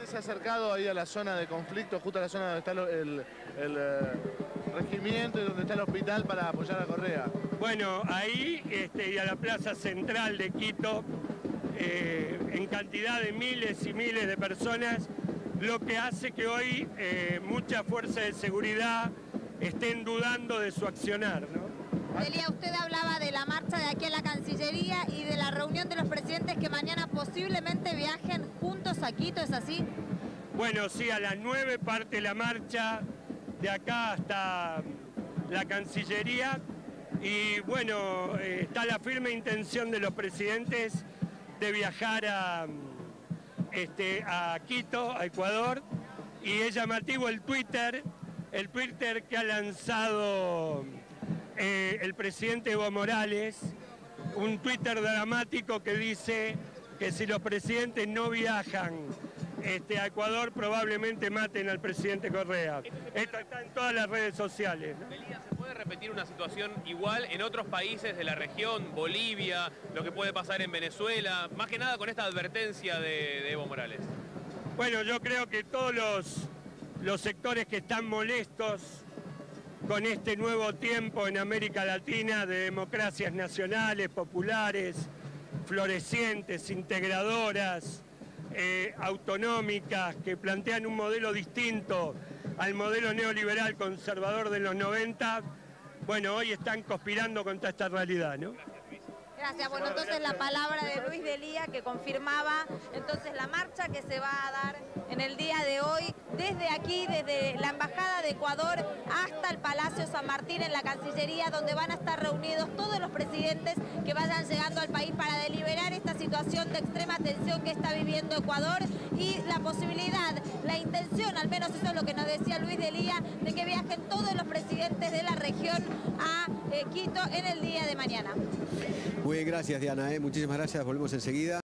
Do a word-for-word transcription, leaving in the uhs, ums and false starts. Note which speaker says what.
Speaker 1: se ha acercado ahí a la zona de conflicto, justo a la zona donde está lo- el, el eh, regimiento y donde está el hospital para apoyar a Correa?
Speaker 2: Bueno, ahí este, y a la plaza central de Quito, eh, en cantidad de miles y miles de personas, lo que hace que hoy eh, muchas fuerzas de seguridad estén dudando de su accionar, ¿no?
Speaker 3: Delia, usted hablaba de la marcha de aquí a la Cancillería y de la reunión de los presidentes que mañana posiblemente viajen juntos a Quito, ¿es así?
Speaker 2: Bueno, sí, a las nueve parte la marcha de acá hasta la Cancillería y bueno, eh, está la firme intención de los presidentes de viajar a, este, a Quito, a Ecuador, y es llamativo el Twitter, el Twitter que ha lanzado eh, el presidente Evo Morales, un Twitter dramático que dice que si los presidentes no viajan este, a Ecuador probablemente maten al presidente Correa. Esto está en todas las redes sociales, ¿no?
Speaker 4: Delia, ¿se puede repetir una situación igual en otros países de la región, Bolivia, lo que puede pasar en Venezuela, más que nada con esta advertencia de, de Evo Morales?
Speaker 2: Bueno, yo creo que todos los, los sectores que están molestos con este nuevo tiempo en América Latina de democracias nacionales, populares, florecientes, integradoras, eh, autonómicas, que plantean un modelo distinto al modelo neoliberal conservador de los noventa, bueno, hoy están conspirando contra esta realidad, ¿no?
Speaker 3: Gracias. Bueno, entonces la palabra de Luis Delia que confirmaba entonces la marcha que se va a dar en el día de hoy desde aquí, desde la Embajada de Ecuador hasta el Palacio San Martín en la Cancillería, donde van a estar reunidos todos los presidentes que vayan llegando al país para deliberar esta situación de extrema tensión que está viviendo Ecuador y la posibilidad, la intención, al menos eso es lo que nos decía Luis Delia, de que viajen todos los presidentes de la región a eh, Quito en el día de mañana.
Speaker 5: Muy bien, gracias Diana, ¿eh? Muchísimas gracias, volvemos enseguida.